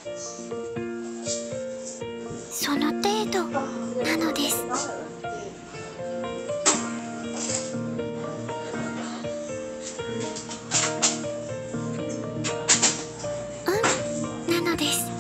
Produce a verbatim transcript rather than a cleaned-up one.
その程度なのです。うん、なのです。